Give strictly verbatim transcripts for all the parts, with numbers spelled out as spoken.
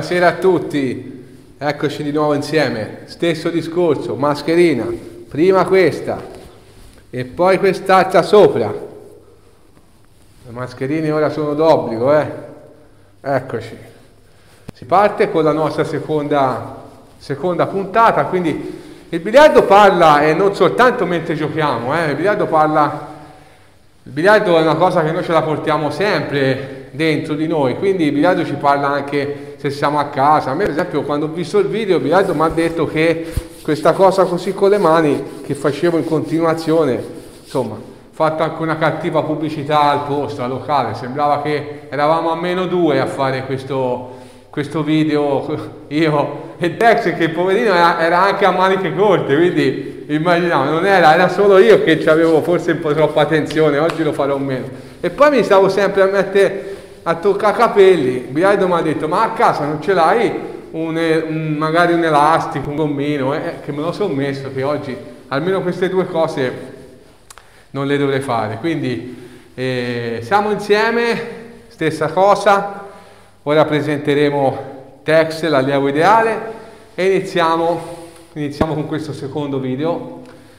Buonasera a tutti, eccoci di nuovo insieme, stesso discorso, mascherina, prima questa e poi quest'altra sopra. Le mascherine ora sono d'obbligo, eh? Eccoci. Si parte con la nostra seconda, seconda puntata, quindi il biliardo parla, e non soltanto mentre giochiamo, eh? Il biliardo parla, il biliardo è una cosa che noi ce la portiamo sempre dentro di noi, quindi il biliardo ci parla anche se siamo a casa. A me per esempio quando ho visto il video il biliardo mi ha detto che questa cosa così con le mani che facevo in continuazione, insomma, fatto anche una cattiva pubblicità al posto, al locale, sembrava che eravamo a meno due a fare questo, questo video, io e Dex, che poverino era, era anche a maniche corte, quindi immaginavo, non era, era solo io che avevo forse un po' troppa tensione, oggi lo farò meno. E poi mi stavo sempre a mettere a toccare capelli, il biliardo mi ha detto: ma a casa non ce l'hai un, un, magari un elastico, un gommino, eh, che me lo sono messo, che oggi almeno queste due cose non le dovrei fare. Quindi eh, siamo insieme, stessa cosa. Ora presenteremo Tex, l'allievo ideale, e iniziamo, iniziamo con questo secondo video.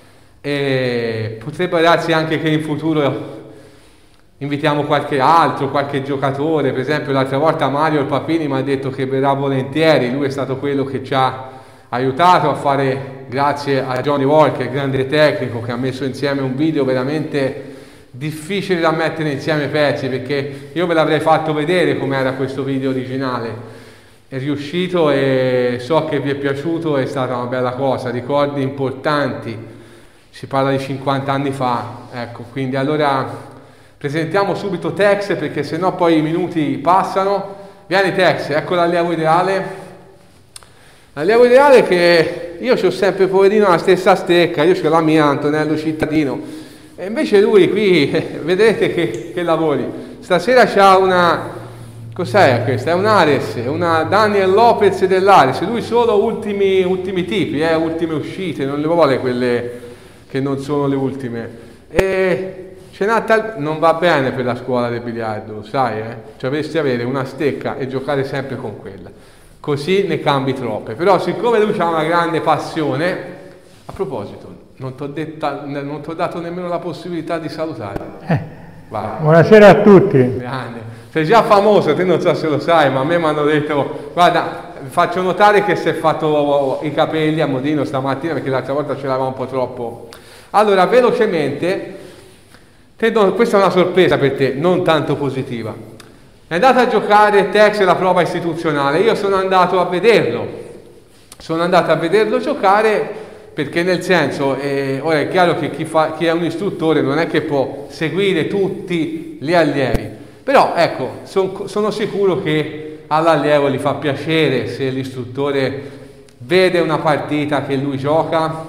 E potrebbe darsi anche che in futuro invitiamo qualche altro, qualche giocatore. Per esempio l'altra volta Mario il Papini mi ha detto che verrà volentieri, lui è stato quello che ci ha aiutato a fare, grazie a Johnny Walker, grande tecnico, che ha messo insieme un video veramente difficile da mettere insieme i pezzi, perché io ve l'avrei fatto vedere com'era questo video originale. È riuscito e so che vi è piaciuto, è stata una bella cosa, ricordi importanti, si parla di cinquanta anni fa, ecco. Quindi allora presentiamo subito Tex, perché sennò poi i minuti passano. Vieni Tex, ecco l'allievo ideale. L'allievo ideale che io c'ho sempre, poverino, la stessa stecca, io c'ho la mia, Antonello Cittadino, e invece lui qui, eh, vedete che, che lavori. Stasera c'ha una, cos'è questa? È un Ares, una Daniel Lopez dell'Ares, lui solo ultimi, ultimi tipi, eh, ultime uscite, non le vuole quelle che non sono le ultime. E ce n'ha tal... non va bene per la scuola del biliardo, lo sai, eh? Cioè dovresti avere una stecca e giocare sempre con quella, così ne cambi troppe. Però siccome lui ha una grande passione, a proposito, non ti ho detta, non ti ho dato nemmeno la possibilità di salutare. Eh, buonasera a tutti. Grande. Sei già famoso, te non so se lo sai, ma a me mi hanno detto: guarda, faccio notare che si è fatto i capelli a modino stamattina, perché l'altra volta ce l'aveva un po' troppo. Allora, velocemente, questa è una sorpresa per te, non tanto positiva. È andato a giocare Tex la prova istituzionale, io sono andato a vederlo, sono andato a vederlo giocare, perché nel senso, eh, ora è chiaro che chi, fa, chi è un istruttore non è che può seguire tutti gli allievi, però ecco, son, sono sicuro che all'allievo gli fa piacere se l'istruttore vede una partita che lui gioca.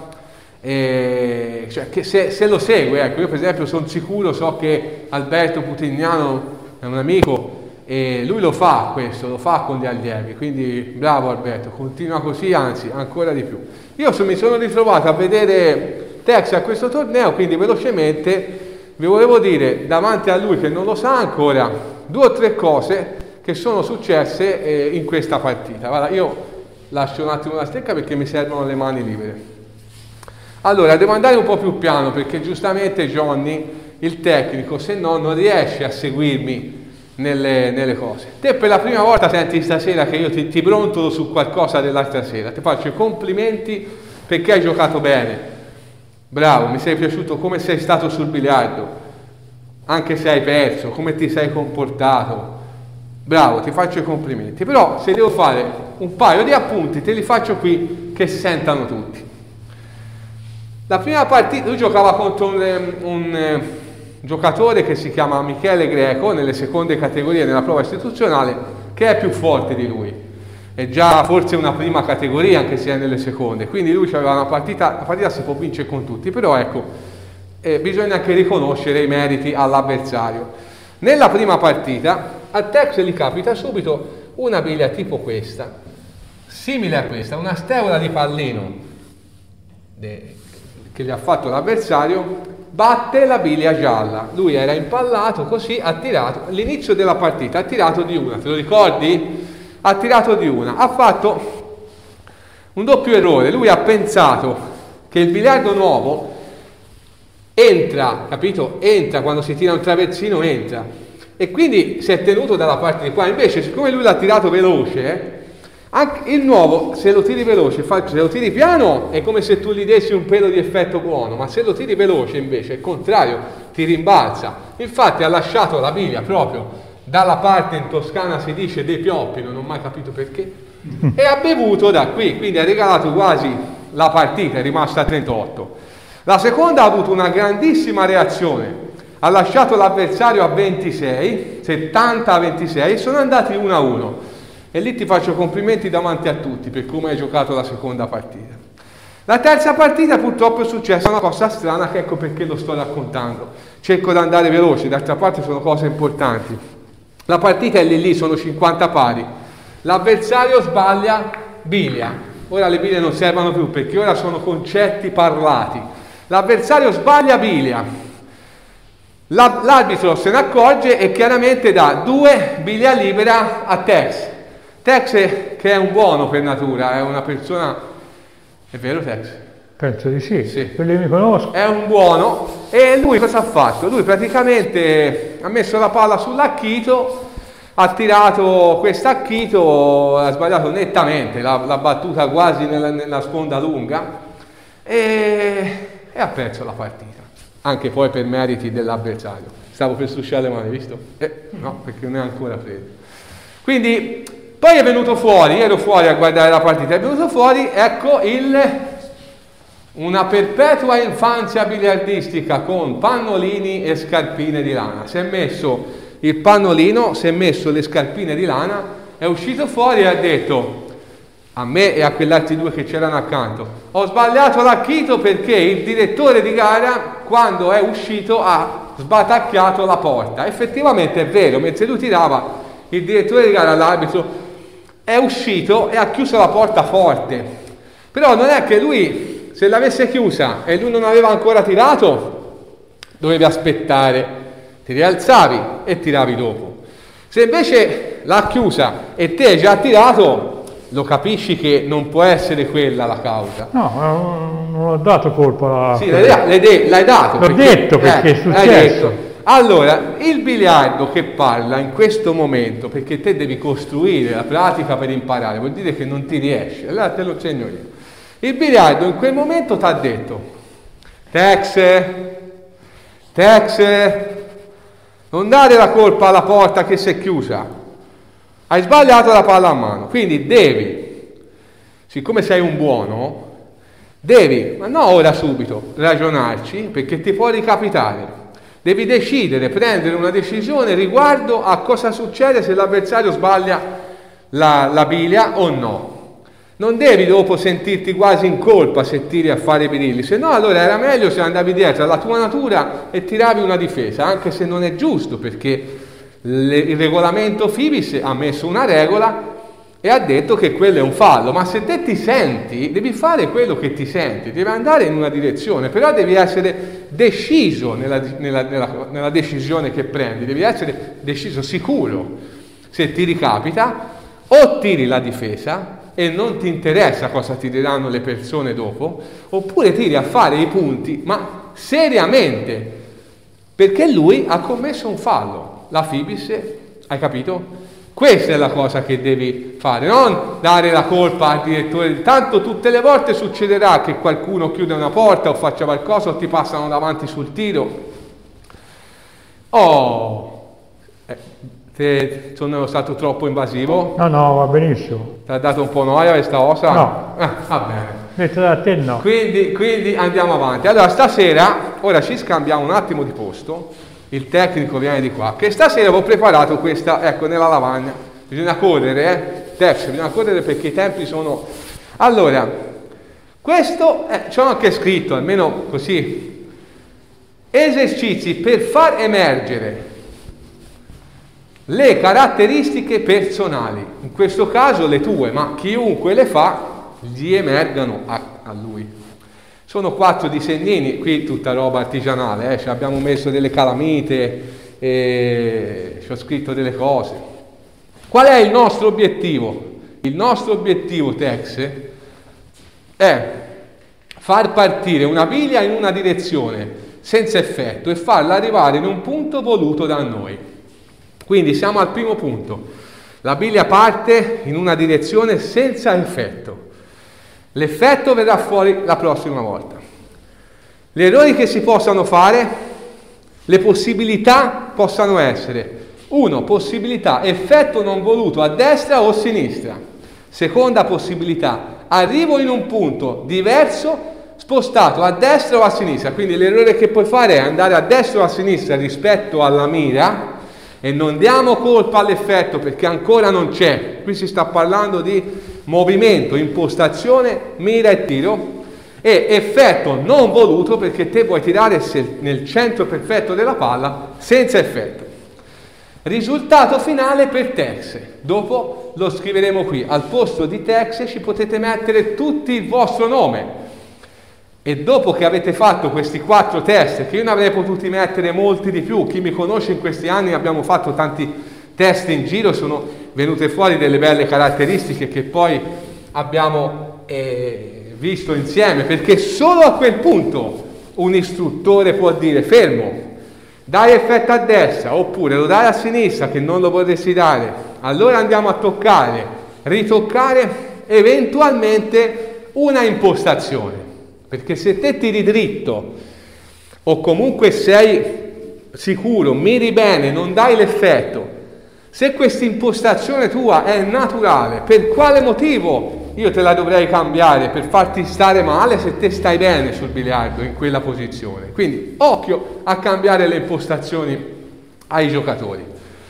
Eh, cioè che se, se lo segue, ecco. Io per esempio sono sicuro, so che Alberto Putignano è un amico e lui lo fa questo, lo fa con gli allievi, quindi bravo Alberto, continua così, anzi ancora di più. Io so, mi sono ritrovato a vedere Tex a questo torneo, quindi velocemente vi volevo dire davanti a lui, che non lo sa ancora, due o tre cose che sono successe eh, in questa partita. Guarda, io lascio un attimo la stecca perché mi servono le mani libere. Allora, devo andare un po' più piano, perché giustamente Johnny, il tecnico, se no non riesce a seguirmi nelle, nelle cose. Te per la prima volta senti stasera che io ti, ti brontolo su qualcosa dell'altra sera, ti faccio i complimenti perché hai giocato bene, bravo, mi sei piaciuto come sei stato sul biliardo, anche se hai perso, come ti sei comportato, bravo, ti faccio i complimenti. Però se devo fare un paio di appunti te li faccio qui che si sentano tutti. La prima partita, lui giocava contro un, un, un giocatore che si chiama Michele Greco, nelle seconde categorie nella prova istituzionale, che è più forte di lui, è già forse una prima categoria anche se è nelle seconde, quindi lui aveva una partita, la partita si può vincere con tutti, però ecco, eh, bisogna anche riconoscere i meriti all'avversario. Nella prima partita a Tex gli capita subito una biglia tipo questa, simile a questa, una stèola di pallino de, che gli ha fatto l'avversario, batte la biglia gialla. Lui era impallato così, ha tirato, all'inizio della partita ha tirato di una, te lo ricordi? ha tirato di una, ha fatto un doppio errore. Lui ha pensato che il biliardo nuovo entra, capito? Entra quando si tira un traversino, entra, e quindi si è tenuto dalla parte di qua. Invece, siccome lui l'ha tirato veloce, eh, anche il nuovo, se lo tiri veloce, se lo tiri piano, è come se tu gli dessi un pelo di effetto buono, ma se lo tiri veloce invece è il contrario, ti rimbalza. Infatti ha lasciato la biglia proprio dalla parte, in Toscana si dice, dei pioppi, non ho mai capito perché, e ha bevuto da qui, quindi ha regalato quasi la partita, è rimasta a trentotto. La seconda ha avuto una grandissima reazione, ha lasciato l'avversario a ventisei, settanta a ventisei, sono andati uno a uno. E lì ti faccio complimenti davanti a tutti per come hai giocato la seconda partita. La terza partita purtroppo è successa una cosa strana, che ecco perché lo sto raccontando. Cerco di andare veloce, d'altra parte sono cose importanti. La partita è lì lì, sono cinquanta pari. L'avversario sbaglia biglia. Ora le biglie non servono più perché ora sono concetti parlati. L'avversario sbaglia biglia. L'arbitro se ne accorge e chiaramente dà due biglia libera a Tex. Tex, che è un buono per natura, è una persona, è vero Tex? Penso di sì, sì. Quelli mi conosco. È un buono, e lui cosa ha fatto? Lui praticamente ha messo la palla sull'acchito, ha tirato quest'acchito, ha sbagliato nettamente, l'ha, l'ha battuta quasi nella, nella sponda lunga e, e ha perso la partita, anche poi per meriti dell'avversario. Stavo per strusciare le mani, visto? Eh, no, perché non è ancora freddo. Quindi poi è venuto fuori, ero fuori a guardare la partita, è venuto fuori, ecco, il, una perpetua infanzia biliardistica con pannolini e scarpine di lana. Si è messo il pannolino, si è messo le scarpine di lana, è uscito fuori e ha detto a me e a quegli altri due che c'erano accanto: ho sbagliato l'acchito perché il direttore di gara, quando è uscito, ha sbatacchiato la porta. Effettivamente è vero, mentre lui tirava, il direttore di gara, l'arbitro, è uscito e ha chiuso la porta forte. Però non è che lui, se l'avesse chiusa e lui non aveva ancora tirato, dovevi aspettare, ti rialzavi e tiravi dopo. Se invece l'ha chiusa e te hai già tirato, lo capisci che non può essere quella la causa. No, non ho dato colpa alla... Sì, l'hai, l'hai, l'hai dato. L'ho perché, detto perché eh, è successo. Allora, il biliardo che parla in questo momento, perché te devi costruire la pratica per imparare, vuol dire che non ti riesce, allora te lo insegno io. Il biliardo in quel momento ti ha detto: Tex, Tex, non dare la colpa alla porta che si è chiusa, hai sbagliato la palla a mano, quindi devi, siccome sei un buono, devi, ma no ora subito, ragionarci, perché ti può ricapitare. Devi decidere, prendere una decisione riguardo a cosa succede se l'avversario sbaglia la, la biglia o no. Non devi dopo sentirti quasi in colpa se tiri a fare i birilli, se no allora era meglio se andavi dietro alla tua natura e tiravi una difesa, anche se non è giusto, perché le, il regolamento FIBIS ha messo una regola e ha detto che quello è un fallo, ma se te ti senti, devi fare quello che ti senti, devi andare in una direzione, però devi essere deciso nella, nella, nella, nella decisione che prendi, devi essere deciso, sicuro. Se ti ricapita, o tiri la difesa e non ti interessa cosa ti diranno le persone dopo, oppure tiri a fare i punti, ma seriamente, perché lui ha commesso un fallo. La FIBIS, hai capito? Questa è la cosa che devi fare, non dare la colpa al direttore. Tanto tutte le volte succederà che qualcuno chiude una porta o faccia qualcosa o ti passano davanti sul tiro. Oh, eh, te, sono stato troppo invasivo? No, no, va benissimo. Ti ha dato un po' noia questa osa? No. Ah, va bene. Detto da te no. Quindi, quindi andiamo avanti. Allora stasera, ora ci scambiamo un attimo di posto. Il tecnico viene di qua, che stasera avevo preparato questa, ecco, nella lavagna. Bisogna correre, eh? Tex, bisogna correre perché i tempi sono... Allora, questo, eh, c'ho anche scritto, almeno così, esercizi per far emergere le caratteristiche personali, in questo caso le tue, ma chiunque le fa, gli emergano a, a lui. Sono quattro disegnini, qui tutta roba artigianale, eh? Ci abbiamo messo delle calamite, e ci ho scritto delle cose. Qual è il nostro obiettivo? Il nostro obiettivo Tex è far partire una biglia in una direzione senza effetto e farla arrivare in un punto voluto da noi. Quindi siamo al primo punto. La biglia parte in una direzione senza effetto. L'effetto verrà fuori la prossima volta. Gli errori che si possano fare, le possibilità possano essere: uno, possibilità, effetto non voluto a destra o a sinistra. Seconda possibilità, arrivo in un punto diverso, spostato a destra o a sinistra. Quindi l'errore che puoi fare è andare a destra o a sinistra rispetto alla mira, e non diamo colpa all'effetto perché ancora non c'è. Qui si sta parlando di movimento, impostazione, mira e tiro, e effetto non voluto perché te puoi tirare nel centro perfetto della palla senza effetto. Risultato finale per Tex, dopo lo scriveremo qui. Al posto di Tex ci potete mettere tutti il vostro nome, e dopo che avete fatto questi quattro test, che io ne avrei potuti mettere molti di più, chi mi conosce in questi anni abbiamo fatto tanti test in giro, sono venute fuori delle belle caratteristiche che poi abbiamo eh, visto insieme, perché solo a quel punto un istruttore può dire: fermo, dai effetto a destra, oppure lo dai a sinistra che non lo vorresti dare, allora andiamo a toccare, ritoccare, eventualmente una impostazione. Perché se te tiri dritto o comunque sei sicuro, miri bene, non dai l'effetto, se questa impostazione tua è naturale, per quale motivo io te la dovrei cambiare per farti stare male se te stai bene sul biliardo in quella posizione? Quindi occhio a cambiare le impostazioni ai giocatori.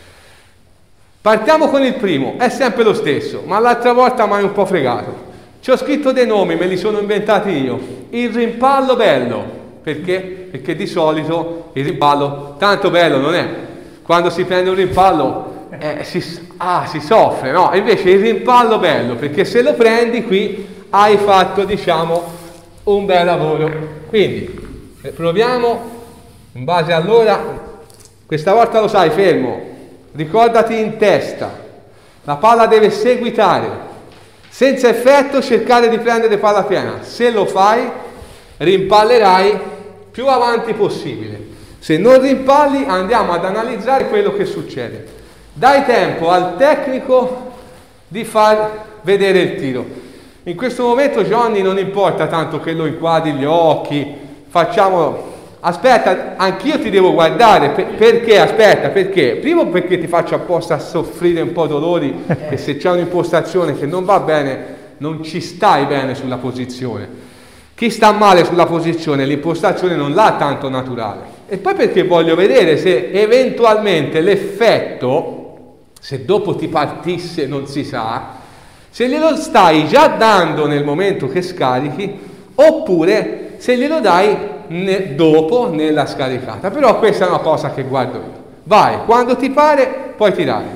Partiamo con il primo, è sempre lo stesso, ma l'altra volta mi hai un po' fregato. Ci ho scritto dei nomi, me li sono inventati io. Il rimpallo bello. Perché? Perché di solito il rimpallo tanto bello non è. Quando si prende un rimpallo eh, si, ah, si soffre, no? Invece il rimpallo bello, perché se lo prendi qui hai fatto, diciamo, un bel lavoro. Quindi proviamo in base all'ora. Questa volta lo sai, fermo. Ricordati in testa. La palla deve seguitare. Senza effetto cercare di prendere palla piena. Se lo fai, rimpallerai più avanti possibile. Se non rimpalli, andiamo ad analizzare quello che succede. Dai tempo al tecnico di far vedere il tiro. In questo momento Johnny non importa tanto che lo inquadri gli occhi, facciamo... Aspetta, anch'io ti devo guardare, per, perché? Aspetta, perché? Primo perché ti faccio apposta a soffrire un po' dolori, che se c'è un'impostazione che non va bene, non ci stai bene sulla posizione. Chi sta male sulla posizione, l'impostazione non l'ha tanto naturale. E poi perché voglio vedere se eventualmente l'effetto, se dopo ti partisse non si sa, se glielo stai già dando nel momento che scarichi, oppure se glielo dai Ne, dopo nella scaricata. Però questa è una cosa che guardo io. Vai, quando ti pare puoi tirare.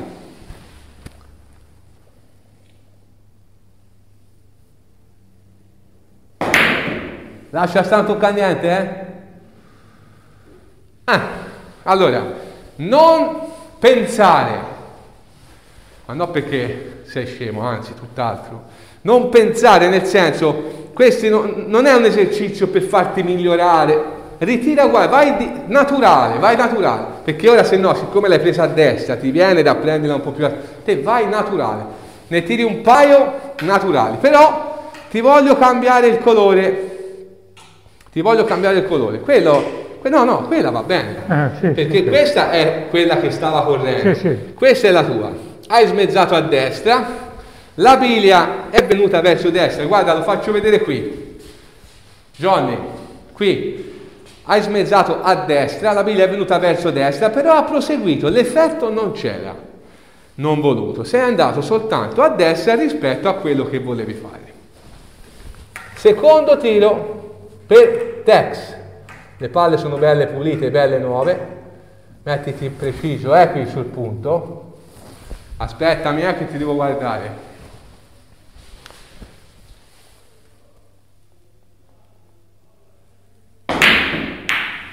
Lascia stare, non tocca niente, eh? Ah, allora, non pensare, ma no perché sei scemo, anzi tutt'altro, non pensare nel senso, questo no, non è un esercizio per farti migliorare, ritira uguale, vai di, naturale, vai naturale, perché ora se no, siccome l'hai presa a destra, ti viene da prenderla un po' più a te, vai naturale, ne tiri un paio naturali, però ti voglio cambiare il colore, ti voglio cambiare il colore, quello, no no, quella va bene, ah, sì, perché sì, questa sì. È quella che stava correndo, sì, sì. Questa è la tua, hai smezzato a destra, la biglia è venuta verso destra, guarda, lo faccio vedere qui. Johnny, qui hai smezzato a destra, la biglia è venuta verso destra, però ha proseguito, l'effetto non c'era, non voluto, sei andato soltanto a destra rispetto a quello che volevi fare. Secondo tiro per Tex. Le palle sono belle pulite, belle nuove, mettiti preciso, eh, qui sul punto. Aspettami, eh, che ti devo guardare.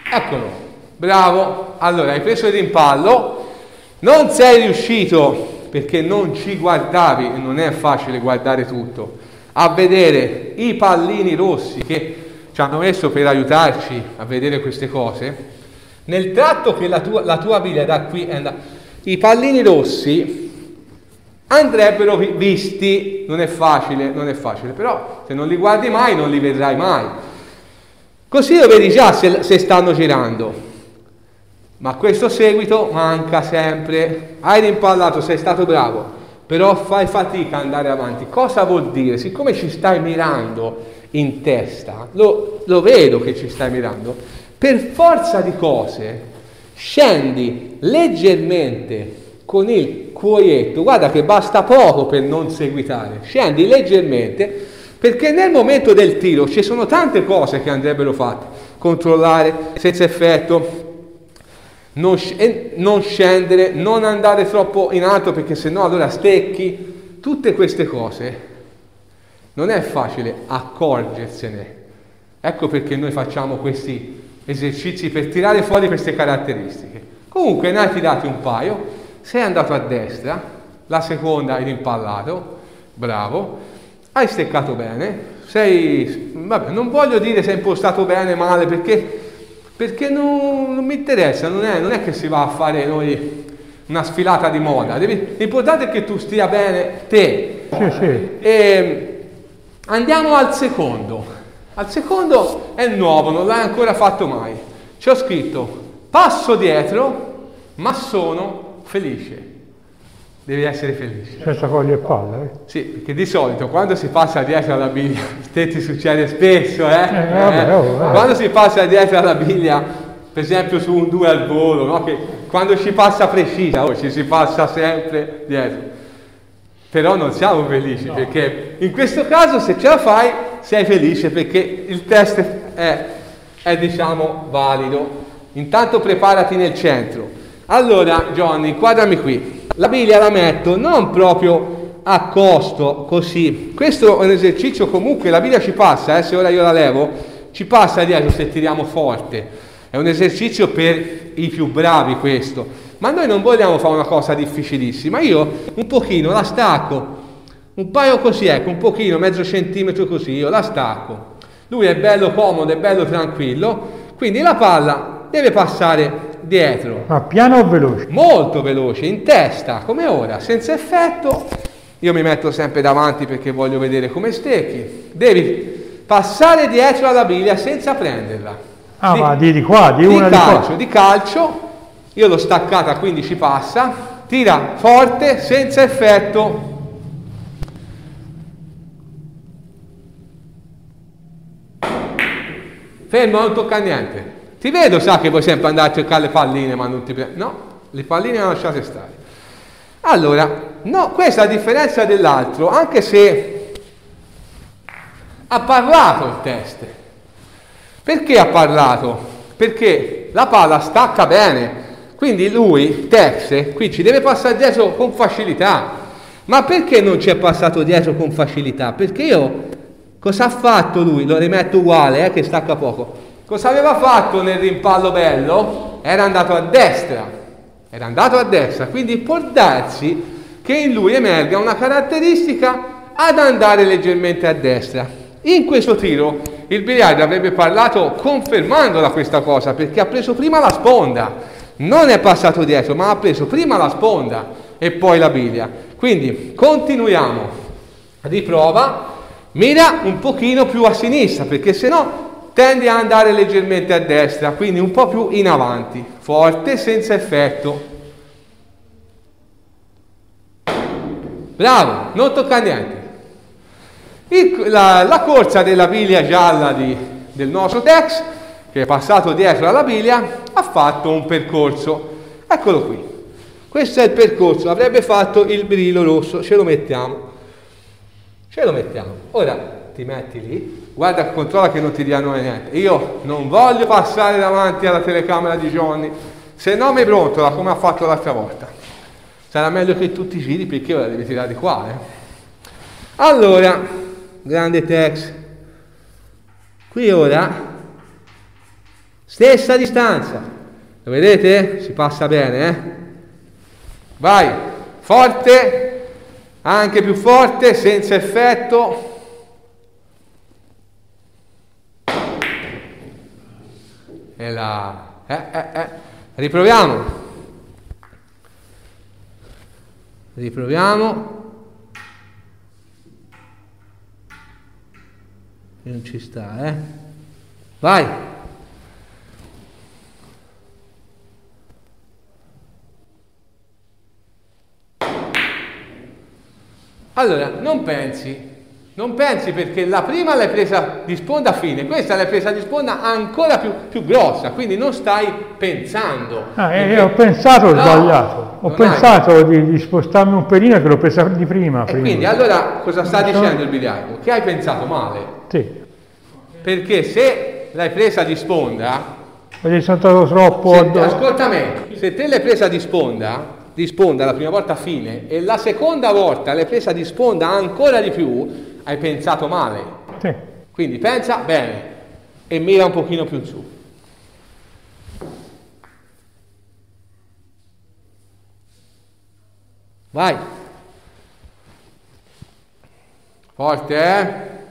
Eccolo, bravo. Allora, hai preso il rimpallo, non sei riuscito perché non ci guardavi, e non è facile guardare tutto, a vedere i pallini rossi che ci hanno messo per aiutarci a vedere queste cose, nel tratto che la tua, la tua biglia da qui è andata, i pallini rossi andrebbero visti, non è facile, non è facile, però se non li guardi mai non li vedrai mai. Così lo vedi già se, se stanno girando. Ma questo seguito manca sempre. Hai rimpallato, sei stato bravo, però fai fatica ad andare avanti. Cosa vuol dire? Siccome ci stai mirando in testa, lo, lo vedo che ci stai mirando, per forza di cose scendi leggermente con il cuoietto, guarda che basta poco per non seguitare, scendi leggermente, perché nel momento del tiro ci sono tante cose che andrebbero fatte: controllare senza effetto, non, sc- non scendere, non andare troppo in alto perché sennò allora stecchi. Tutte queste cose non è facile accorgersene. Ecco perché noi facciamo questi esercizi per tirare fuori queste caratteristiche. Comunque ne hai tirati un paio, sei andato a destra, la seconda hai rimpallato, bravo, hai steccato bene, sei, vabbè, non voglio dire sei impostato bene, male, perché, perché non, non mi interessa, non è, non è che si va a fare noi una sfilata di moda, devi, l'importante è che tu stia bene te. Sì, sì. E andiamo al secondo, al secondo è nuovo, non l'hai ancora fatto mai, ci ho scritto passo dietro ma sono felice. Devi essere felice. Senza cogliere palla, eh? Sì, perché di solito quando si passa dietro alla biglia, te ti succede spesso, eh? Eh, vabbè, eh? oh, vabbè. Quando si passa dietro alla biglia, per esempio su un due al volo, no? Che quando ci passa precisa, oh, ci si passa sempre dietro. Però non siamo felici, no. Perché in questo caso se ce la fai, sei felice perché il test è, è diciamo valido. Intanto preparati nel centro. Allora, Johnny, inquadrami qui. La biglia la metto non proprio a costo, così. Questo è un esercizio comunque, la biglia ci passa, eh, se ora io la levo, ci passa dietro se tiriamo forte. È un esercizio per i più bravi questo. Ma noi non vogliamo fare una cosa difficilissima. Io un pochino la stacco, un paio così, ecco, un pochino, mezzo centimetro così, io la stacco. Lui è bello comodo, è bello tranquillo, quindi la palla deve passare dietro. Ma piano o veloce? Molto veloce, in testa, come ora, senza effetto. Io mi metto sempre davanti perché voglio vedere come stecchi. Devi passare dietro alla biglia senza prenderla. Ah, di, ma di, di qua, di, di una calcio, di qua. di calcio. Io l'ho staccata, quindi ci passa. Tira forte, senza effetto. Fermo, non tocca niente. Ti vedo, sa che vuoi sempre andare a cercare le palline, ma non ti prendo. No, le palline le lasciate stare. Allora, no, questa è la differenza dell'altro, anche se ha parlato il test. Perché ha parlato? Perché la palla stacca bene, quindi lui, Tex, qui ci deve passare dietro con facilità. Ma perché non ci è passato dietro con facilità? Perché io, cosa ha fatto lui? Lo rimetto uguale, eh, che stacca poco. Cosa aveva fatto nel rimpallo bello? Era andato a destra, era andato a destra, quindi può darsi che in lui emerga una caratteristica ad andare leggermente a destra. In questo tiro il biliardo avrebbe parlato confermandola questa cosa, perché ha preso prima la sponda, non è passato dietro, ma ha preso prima la sponda e poi la biglia. Quindi continuiamo, riprova, mira un pochino più a sinistra, perché se no tendi a andare leggermente a destra, quindi un po' più in avanti, forte, senza effetto. Bravo, non tocca niente. Il, la, la corsa della biglia gialla di, del nostro Tex, che è passato dietro alla biglia, ha fatto un percorso. Eccolo qui. Questo è il percorso, avrebbe fatto il brillo rosso, ce lo mettiamo. Ce lo mettiamo. Ora ti metti lì, guarda, controlla che non ti diano niente. Io non voglio passare davanti alla telecamera di Johnny, se no mi brontola come ha fatto l'altra volta. Sarà meglio che tu ti giri perché ora devi tirare di qua, eh. Allora, grande Tex, qui ora stessa distanza, lo vedete? Si passa bene, eh? Vai, forte, anche più forte, senza effetto. E là, eh, eh, eh. riproviamo, riproviamo, non ci sta, eh, vai, allora, non pensi. Non pensi perché la prima l'hai presa di sponda fine, questa l'hai presa di sponda ancora più, più grossa, quindi non stai pensando. Ah, perché... eh, ho pensato, ho no, sbagliato. Ho pensato hai... di, di spostarmi un pelino che l'ho presa di prima. E prima. quindi allora cosa sta non dicendo so... il biliardo? Che hai pensato male. Sì. Perché se l'hai presa di sponda... Perché sono stato troppo... Se, ascolta me, se te l'hai presa di sponda, di sponda la prima volta a fine, e la seconda volta l'hai presa di sponda ancora di più, hai pensato male. Sì. Quindi pensa bene e mira un pochino più in su. Vai. Forte, eh?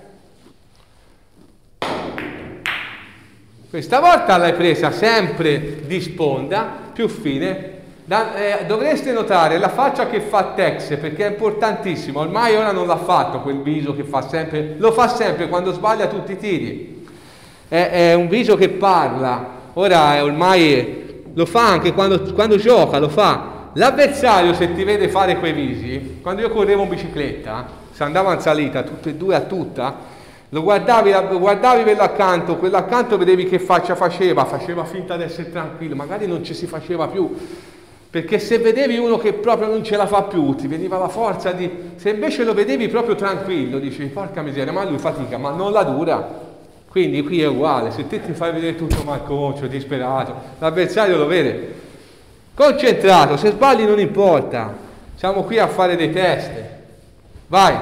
Questa volta l'hai presa sempre di sponda, più fine. Da, eh, dovreste notare la faccia che fa Tex, perché è importantissimo. Ormai ora non l'ha fatto quel viso che fa sempre, lo fa sempre quando sbaglia tutti i tiri. È, è un viso che parla. Ora ormai lo fa anche quando, quando gioca, lo fa. L'avversario, se ti vede fare quei visi, quando io correvo in bicicletta, se andavo in salita tutte e due a tutta, lo guardavi, guardavi quello accanto, quello accanto vedevi che faccia faceva, faceva finta di essere tranquillo, magari non ci si faceva più. Perché se vedevi uno che proprio non ce la fa più, ti veniva la forza di... Se invece lo vedevi proprio tranquillo, dici, porca miseria, ma lui fatica, ma non la dura. Quindi qui è uguale, se te ti fai vedere tutto malconcio, disperato, l'avversario lo vede. Concentrato, se sbagli non importa, siamo qui a fare dei test. Vai.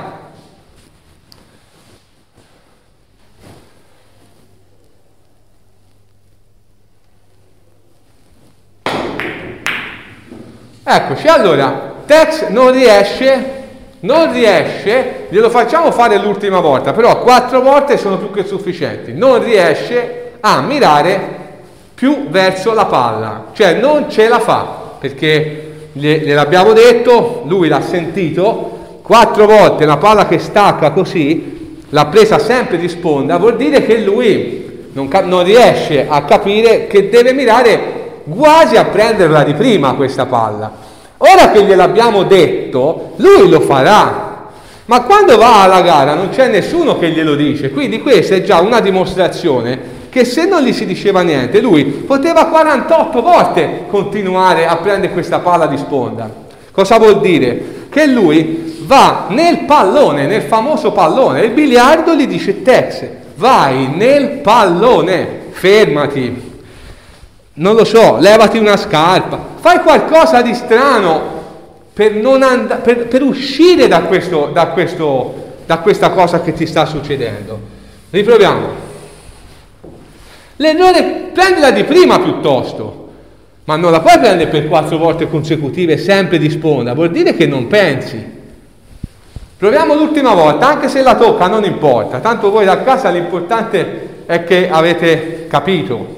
Eccoci, allora, Tex non riesce, non riesce, glielo facciamo fare l'ultima volta, però quattro volte sono più che sufficienti, non riesce a mirare più verso la palla, cioè non ce la fa, perché gliel'abbiamo detto, lui l'ha sentito, quattro volte una palla che stacca così, l'ha presa sempre di sponda, vuol dire che lui non, non riesce a capire che deve mirare quasi a prenderla di prima questa palla. Ora che gliel'abbiamo detto, lui lo farà, ma quando va alla gara non c'è nessuno che glielo dice, quindi questa è già una dimostrazione che se non gli si diceva niente, lui poteva quarantotto volte continuare a prendere questa palla di sponda. Cosa vuol dire? Che lui va nel pallone, nel famoso pallone, il biliardo gli dice Tex, vai nel pallone, fermati. Non lo so, levati una scarpa, fai qualcosa di strano per, non and- per, per uscire da, questo, da, questo, da questa cosa che ti sta succedendo. Riproviamo. L'errore, prendila di prima piuttosto, ma non la puoi prendere per quattro volte consecutive sempre di sponda, vuol dire che non pensi. Proviamo l'ultima volta, anche se la tocca non importa, tanto voi da casa l'importante è che avete capito.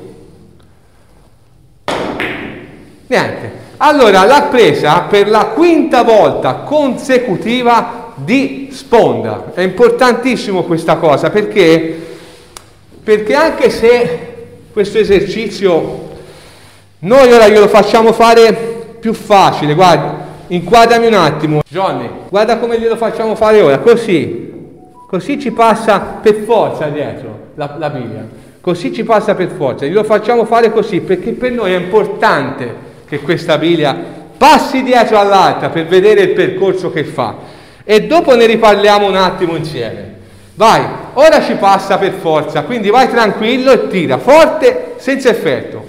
Niente, allora l'ha presa per la quinta volta consecutiva di sponda. È importantissimo questa cosa perché, perché anche se questo esercizio noi ora glielo facciamo fare più facile, guarda, inquadrami un attimo, Johnny, guarda come glielo facciamo fare ora, così, così ci passa per forza dietro la, la biglia, così ci passa per forza, glielo facciamo fare così perché per noi è importante che questa biglia passi dietro all'altra per vedere il percorso che fa e dopo ne riparliamo un attimo insieme. Vai, ora ci passa per forza, quindi vai tranquillo e tira forte senza effetto.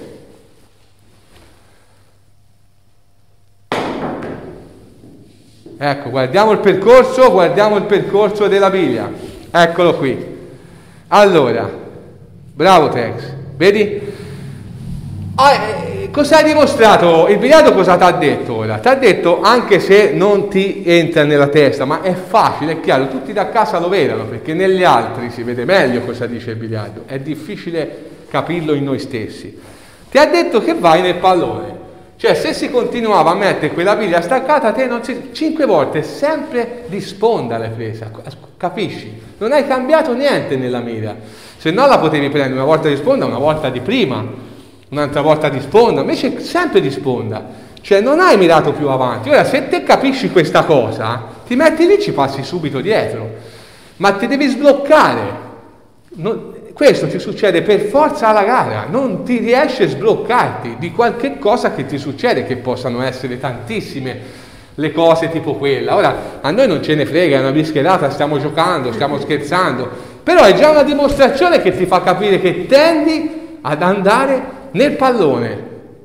Ecco, guardiamo il percorso, guardiamo il percorso della biglia. Eccolo qui. Allora, bravo Tex, vedi? Ah, eh, cosa hai dimostrato? Il biliardo cosa ti ha detto ora? Ti ha detto, anche se non ti entra nella testa, ma è facile, è chiaro, tutti da casa lo vedono, perché negli altri si vede meglio cosa dice il biliardo, è difficile capirlo in noi stessi. Ti ha detto che vai nel pallone, cioè se si continuava a mettere quella biglia staccata, te non ci, cinque volte sempre di sponda l'hai presa, capisci? Non hai cambiato niente nella mira, se no la potevi prendere una volta di sponda, una volta di prima, un'altra volta di sponda, invece sempre di sponda, cioè non hai mirato più avanti. Ora se te capisci questa cosa, ti metti lì e ci passi subito dietro, ma ti devi sbloccare. Non, questo ti succede per forza alla gara, non ti riesci a sbloccarti di qualche cosa che ti succede, che possano essere tantissime le cose tipo quella. Ora a noi non ce ne frega, è una bischerata, stiamo giocando, stiamo scherzando, però è già una dimostrazione che ti fa capire che tendi ad andare nel pallone,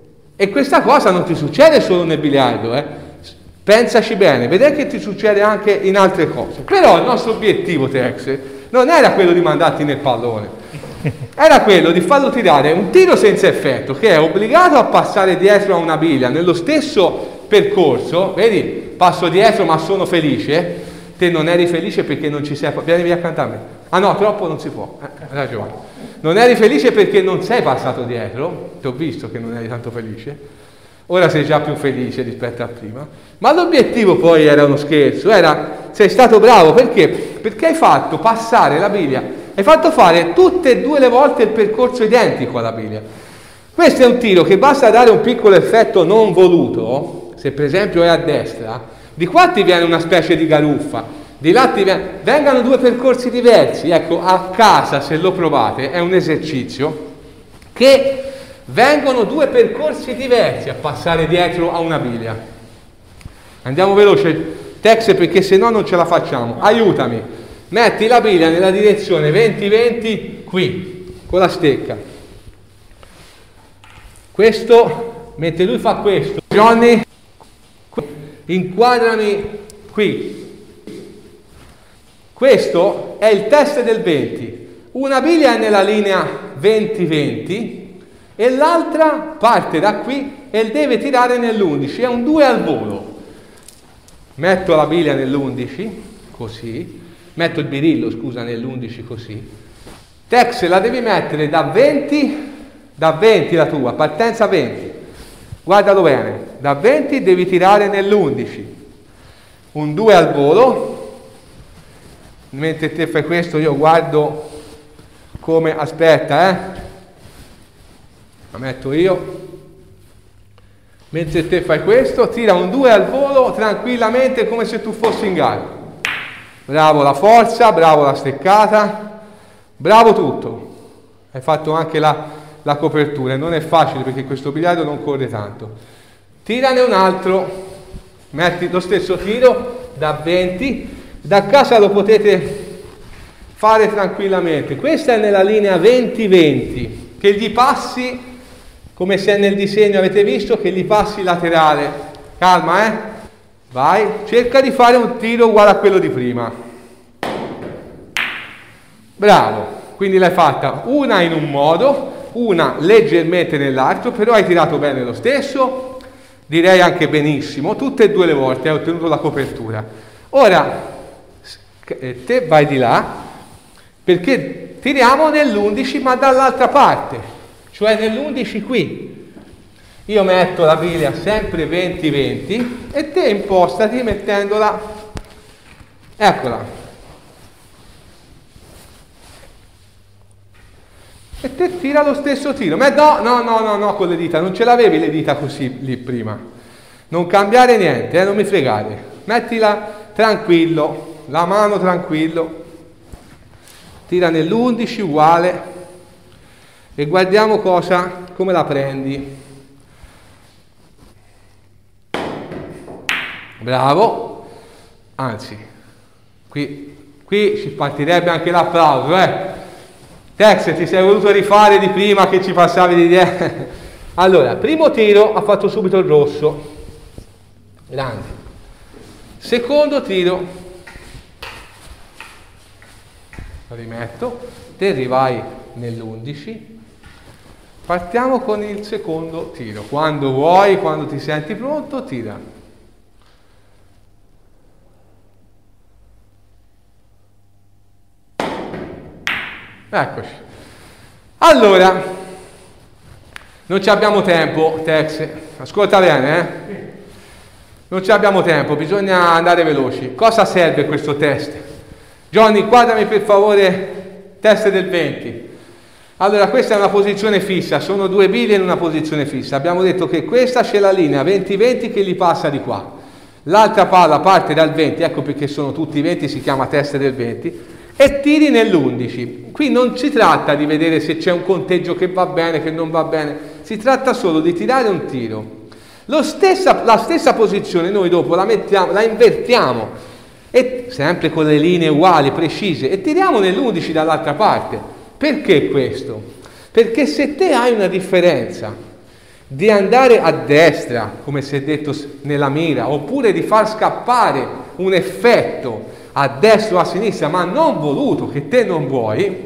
e questa cosa non ti succede solo nel biliardo, eh? Pensaci bene, vedrai che ti succede anche in altre cose. Però il nostro obiettivo, Tex, non era quello di mandarti nel pallone, era quello di farlo tirare un tiro senza effetto, che è obbligato a passare dietro a una biglia nello stesso percorso. Vedi, passo dietro ma sono felice. Te non eri felice perché non ci sei, vieni via a cantarmi. Ah no, troppo non si può, eh, hai ragione. Non eri felice perché non sei passato dietro, ti ho visto che non eri tanto felice, ora sei già più felice rispetto a prima, ma l'obiettivo poi era uno scherzo, era, sei stato bravo, perché? Perché hai fatto passare la biglia, hai fatto fare tutte e due le volte il percorso identico alla biglia. Questo è un tiro che basta dare un piccolo effetto non voluto, se per esempio è a destra, di qua ti viene una specie di garuffa, di là ti viene, vengano due percorsi diversi. Ecco, a casa, se lo provate, è un esercizio che vengono due percorsi diversi a passare dietro a una biglia. Andiamo veloce, Tex, perché se no non ce la facciamo. Aiutami, metti la biglia nella direzione venti venti qui, con la stecca. Questo, mentre lui fa questo, Johnny, inquadrami qui. Questo è il test del venti. Una biglia è nella linea venti venti e l'altra parte da qui e deve tirare nell'undici. È un due al volo. Metto la biglia nell'undici, così. Metto il birillo, scusa, nell'undici, così. Tex, la devi mettere da venti, da venti la tua, partenza venti. Guardalo bene. Da venti devi tirare nell'undici. Un due al volo. Mentre te fai questo io guardo come, aspetta, eh, la metto io. Mentre te fai questo, tira un due al volo tranquillamente come se tu fossi in gara. Bravo la forza, bravo la steccata, bravo tutto. Hai fatto anche la, la copertura, non è facile perché questo biliardo non corre tanto. Tirane un altro, metti lo stesso tiro da venti. Da casa lo potete fare tranquillamente. Questa è nella linea venti venti, che gli passi, come se è nel disegno, avete visto, che gli passi laterale. Calma, eh? Vai, cerca di fare un tiro uguale a quello di prima. Bravo, quindi l'hai fatta una in un modo, una leggermente nell'altro, però hai tirato bene lo stesso, direi anche benissimo, tutte e due le volte hai ottenuto la copertura. Ora te vai di là perché tiriamo nell'undici ma dall'altra parte, cioè nell'undici qui. Io metto la biglia sempre venti venti e te impostati mettendola, eccola, e te tira lo stesso tiro. Ma no, no, no, no, no, con le dita, non ce l'avevi le dita così lì prima, non cambiare niente, eh, non mi fregare, mettila tranquillo. La mano tranquillo, tira nell'undici uguale e guardiamo cosa, come la prendi. Bravo, anzi, qui, qui ci partirebbe anche l'applauso, eh. Tex, ti sei voluto rifare di prima che ci passavi di dietro. Allora, primo tiro ha fatto subito il rosso, grande. Secondo tiro, rimetto, te rivai nell'undici, Partiamo con il secondo tiro. Quando vuoi, quando ti senti pronto, tira. Eccoci. Allora, non ci abbiamo tempo, Tex. Ascolta bene, eh? Non ci abbiamo tempo, bisogna andare veloci. Cosa serve questo test? Johnny, guardami per favore, test del venti. Allora, questa è una posizione fissa, sono due biglie in una posizione fissa. Abbiamo detto che questa c'è la linea venti venti che gli passa di qua. L'altra palla parte dal venti, ecco perché sono tutti venti, si chiama test del venti, e tiri nell'undici. Qui non si tratta di vedere se c'è un conteggio che va bene, che non va bene, si tratta solo di tirare un tiro. Lo stessa, la stessa posizione noi dopo la, mettiamo, la invertiamo, e sempre con le linee uguali, precise, e tiriamo nell'undici dall'altra parte. Perché questo? Perché se te hai una differenza di andare a destra, come si è detto nella mira, oppure di far scappare un effetto a destra o a sinistra, ma non voluto, che te non vuoi,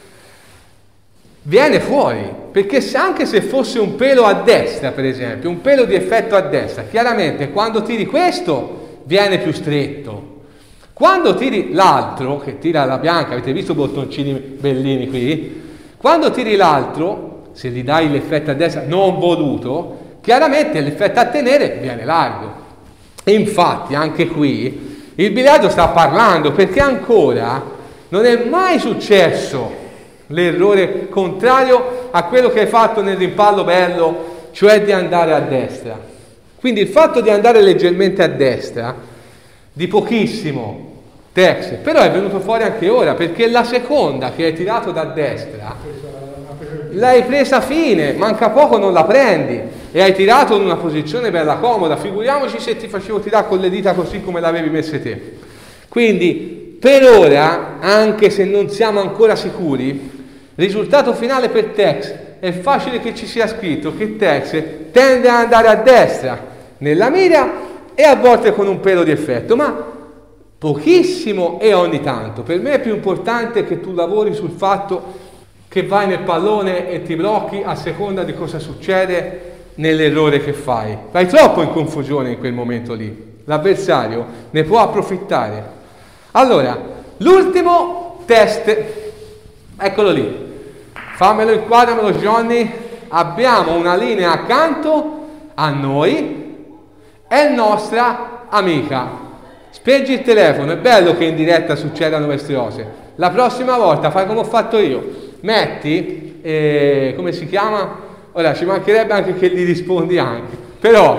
viene fuori, perché se, anche se fosse un pelo a destra, per esempio, un pelo di effetto a destra, chiaramente quando tiri questo viene più stretto. Quando tiri l'altro, che tira la bianca, avete visto i bottoncini bellini qui? Quando tiri l'altro, se gli dai l'effetto a destra non voluto, chiaramente l'effetto a tenere viene largo. E infatti anche qui il biliardo sta parlando, perché ancora non è mai successo l'errore contrario a quello che hai fatto nel rimpallo bello, cioè di andare a destra. Quindi il fatto di andare leggermente a destra, di pochissimo, Tex, però è venuto fuori anche ora, perché la seconda che hai tirato da destra l'hai presa fine, manca poco non la prendi, e hai tirato in una posizione bella comoda. Figuriamoci se ti facevo tirare con le dita così come l'avevi messe te. Quindi per ora, anche se non siamo ancora sicuri, risultato finale per Tex è facile che ci sia scritto che Tex tende ad andare a destra nella mira e a volte con un pelo di effetto, ma pochissimo e ogni tanto. Per me è più importante che tu lavori sul fatto che vai nel pallone e ti blocchi a seconda di cosa succede nell'errore che fai. Vai troppo in confusione in quel momento lì, l'avversario ne può approfittare. Allora, l'ultimo test, eccolo lì, fammelo, inquadramelo Johnny. Abbiamo una linea accanto a noi, è nostra amica. Speggi il telefono, è bello che in diretta succedano queste cose. La prossima volta fai come ho fatto io, metti, eh, come si chiama? Ora ci mancherebbe anche che gli rispondi anche, però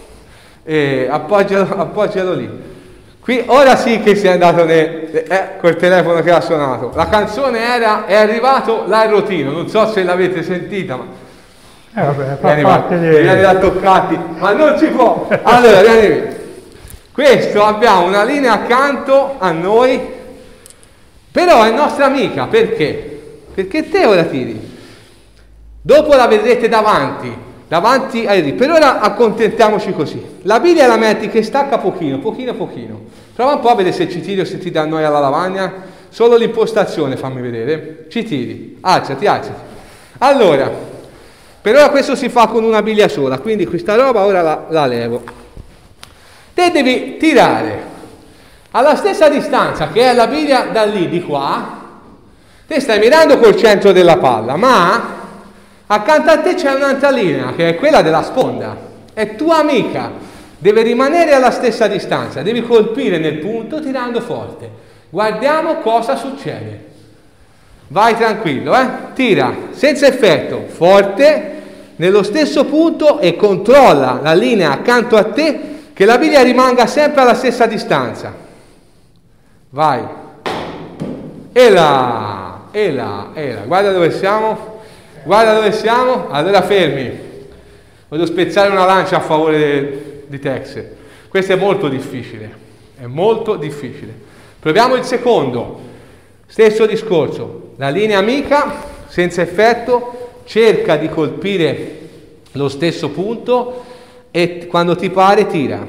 eh, appoggialo, appoggialo lì. Qui ora sì che sei andato nel, eh, col telefono che ha suonato. La canzone era È arrivato l'aerotino, non so se l'avete sentita, ma eh, vabbè, fa vieni, parte ma, di... vieni da toccati, ma non si può. Allora, vieni. Questo abbiamo una linea accanto a noi, però è nostra amica. Perché? Perché te ora tiri, dopo la vedrete davanti, davanti ai... Per ora accontentiamoci così. La biglia la metti che stacca pochino, pochino, pochino. Prova un po' a vedere se ci tiri o se ti dà noia alla lavagna. Solo l'impostazione, fammi vedere. Ci tiri, alzati, alzati. Allora, per ora questo si fa con una biglia sola, quindi questa roba ora la, la levo. Te devi tirare alla stessa distanza che è la biglia da lì, di qua. Te stai mirando col centro della palla, ma accanto a te c'è un'altra linea che è quella della sponda, è tua amica, deve rimanere alla stessa distanza, devi colpire nel punto tirando forte. Guardiamo cosa succede. Vai tranquillo, eh? Tira senza effetto, forte, nello stesso punto, e controlla la linea accanto a te, che la biglia rimanga sempre alla stessa distanza. Vai. E là, e là, e là. Guarda dove siamo. Guarda dove siamo. Allora fermi. Voglio spezzare una lancia a favore di Tex. Questo è molto difficile. È molto difficile. Proviamo il secondo. Stesso discorso. La linea amica, senza effetto, cerca di colpire lo stesso punto e quando ti pare tira.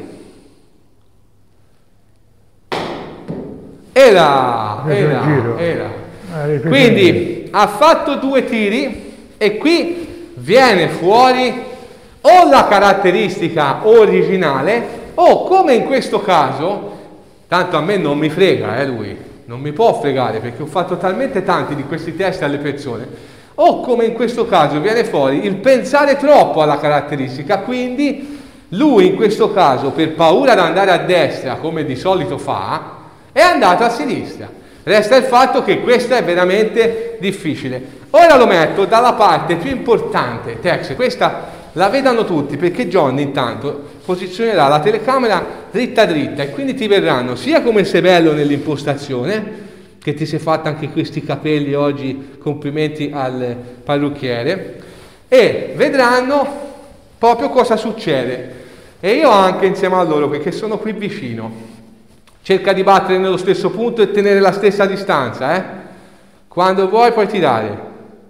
E là, e là, e là. Quindi ha fatto due tiri e qui viene fuori o la caratteristica originale o, come in questo caso, tanto a me non mi frega, eh, lui, non mi può fregare perché ho fatto talmente tanti di questi test alle persone, o come in questo caso viene fuori il pensare troppo alla caratteristica, quindi lui in questo caso, per paura di andare a destra come di solito fa, è andato a sinistra. Resta il fatto che questo è veramente difficile. Ora lo metto dalla parte più importante, Tex, questa la vedano tutti perché Johnny intanto posizionerà la telecamera dritta dritta e quindi ti verranno sia come sei bello nell'impostazione, che ti sei fatta anche questi capelli oggi, complimenti al parrucchiere, e vedranno proprio cosa succede. E io anche insieme a loro, perché sono qui vicino, cerca di battere nello stesso punto e tenere la stessa distanza, eh? Quando vuoi puoi tirare.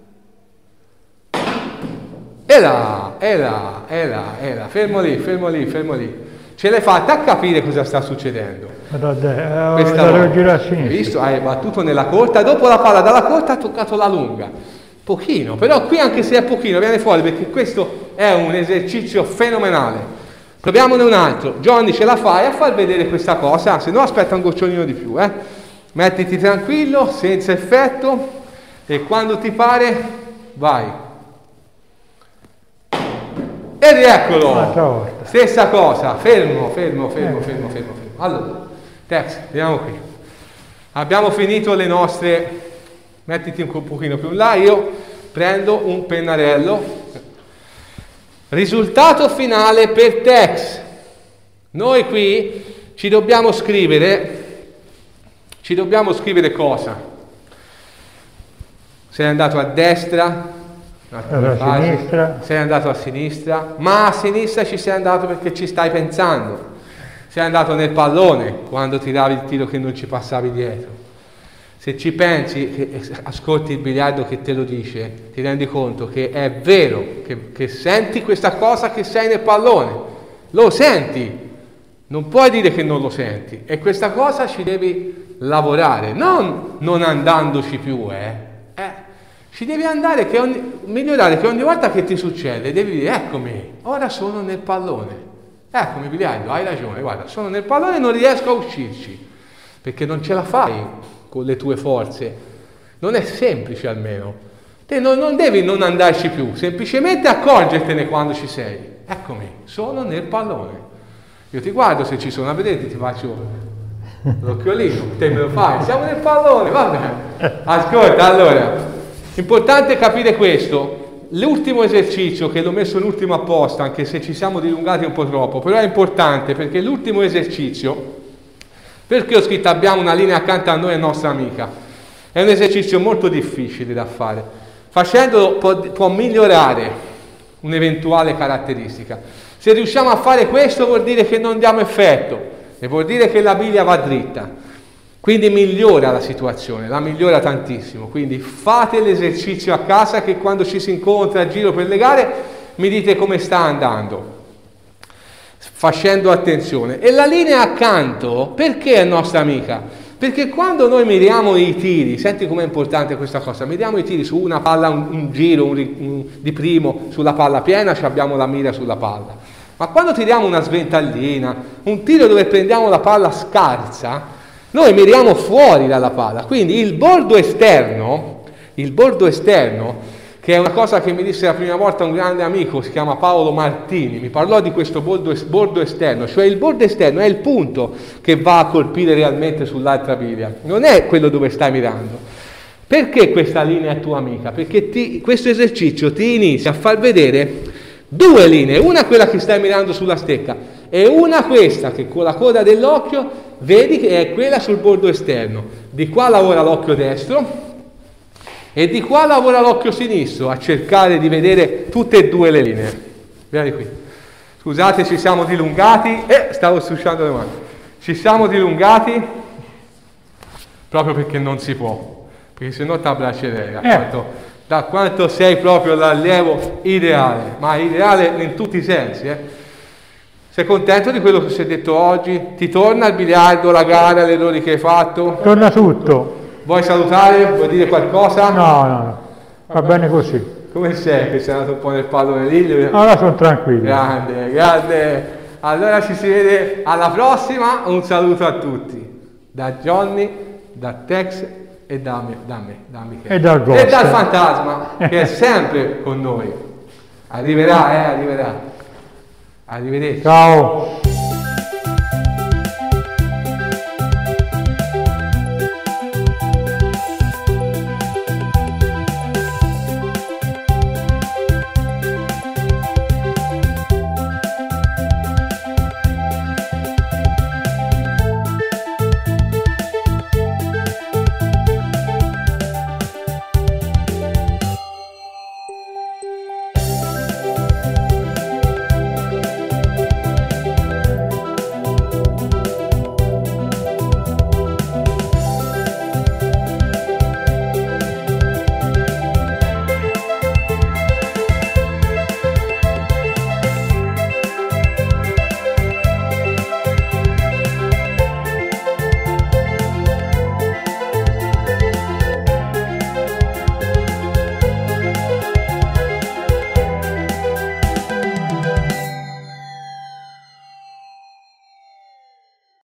E là, e là, e là, e là, fermo lì, fermo lì, fermo lì. Ce l'hai fatta a capire cosa sta succedendo. Da, Questa da, volta, da, hai visto? Hai battuto nella corta, dopo la palla dalla corta ha toccato la lunga. Pochino, però qui anche se è pochino viene fuori perché questo è un esercizio fenomenale. Proviamone un altro. Johnny, ce la fai a far vedere questa cosa? Se no aspetta un gocciolino di più, eh. Mettiti tranquillo, senza effetto, e quando ti pare, vai. E rieccolo, stessa cosa, fermo, fermo, fermo, fermo, fermo, fermo. Allora, Tex, vediamo qui. Abbiamo finito le nostre, mettiti un pochino più in là, io prendo un pennarello. Risultato finale per Tex. Noi qui ci dobbiamo scrivere, ci dobbiamo scrivere cosa? Sei andato a destra, a sinistra. Sei andato a sinistra, ma a sinistra ci sei andato perché ci stai pensando. Sei andato nel pallone quando tiravi il tiro che non ci passavi dietro. Se ci pensi, che ascolti il biliardo che te lo dice, ti rendi conto che è vero, che, che senti questa cosa che sei nel pallone. Lo senti, non puoi dire che non lo senti. E questa cosa ci devi lavorare, non non andandoci più, eh. eh. Ci devi andare, che ogni, migliorare, che ogni volta che ti succede devi dire, eccomi, ora sono nel pallone. Eccomi, biliardo, hai ragione, guarda, sono nel pallone e non riesco a uscirci, perché non ce la fai con le tue forze. Non è semplice almeno. Te non, non devi non andarci più, semplicemente accorgertene quando ci sei. Eccomi, sono nel pallone. Io ti guardo se ci sono, a vedere, ti faccio l'occhiolino, te me lo fai, siamo nel pallone, vabbè. Ascolta, allora... Importante capire questo. L'ultimo esercizio, che l'ho messo l'ultimo apposta, anche se ci siamo dilungati un po' troppo, però è importante perché l'ultimo esercizio, perché ho scritto abbiamo una linea accanto a noi e nostra amica, è un esercizio molto difficile da fare. Facendolo può, può migliorare un'eventuale caratteristica. Se riusciamo a fare questo vuol dire che non diamo effetto e vuol dire che la biglia va dritta. Quindi migliora la situazione, la migliora tantissimo. Quindi fate l'esercizio a casa, che quando ci si incontra a giro per le gare mi dite come sta andando, facendo attenzione. E la linea accanto, perché è nostra amica? Perché quando noi miriamo i tiri, senti com'è importante questa cosa, miriamo i tiri su una palla, un, un giro un, un, di primo, sulla palla piena, abbiamo la mira sulla palla. Ma quando tiriamo una sventaglina, un tiro dove prendiamo la palla scarsa, noi miriamo fuori dalla palla, quindi il bordo esterno, il bordo esterno, che è una cosa che mi disse la prima volta un grande amico, si chiama Paolo Martini, mi parlò di questo bordo, bordo esterno, cioè il bordo esterno è il punto che va a colpire realmente sull'altra biglia, non è quello dove stai mirando. Perché questa linea è tua amica? Perché ti, questo esercizio ti inizia a far vedere due linee, una quella che stai mirando sulla stecca e una questa che con la coda dell'occhio vedi che è quella sul bordo esterno. Di qua lavora l'occhio destro e di qua lavora l'occhio sinistro a cercare di vedere tutte e due le linee. Vieni qui. Scusate, ci siamo dilungati. Eh, stavo strusciando le mani. Ci siamo dilungati proprio perché non si può, perché se no ti abbraccerei. Da, eh. quanto, da quanto sei proprio l'allievo ideale, ma ideale in tutti i sensi, eh. Sei contento di quello che si è detto oggi? Ti torna il biliardo, la gara, le errori che hai fatto? Torna tutto. Vuoi salutare? Vuoi dire qualcosa? No, no, no. Va bene così. Come sei che sei andato un po' nel padrone lì? Ora sono tranquillo. Grande, grande. Allora ci si vede alla prossima. Un saluto a tutti. Da Johnny, da Tex e da me, da me, da Michele. E dal Ghost. E dal fantasma che è sempre con noi. Arriverà, eh, arriverà. Arrivederci. Ciao.